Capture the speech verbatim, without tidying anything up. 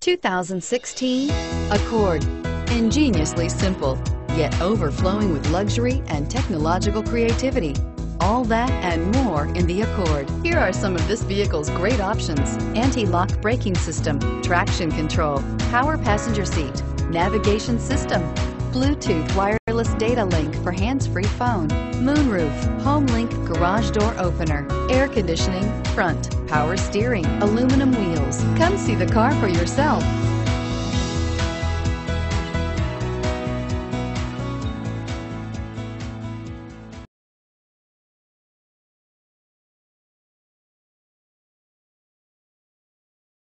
two thousand sixteen Accord. Ingeniously simple, yet overflowing with luxury and technological creativity. All that and more in the Accord. Here are some of this vehicle's great options: anti-lock braking system, traction control, power passenger seat, navigation system, Bluetooth wireless data link for hands-free phone, moonroof, HomeLink garage door opener, air conditioning, front, power steering, aluminum wheels. Come see the car for yourself.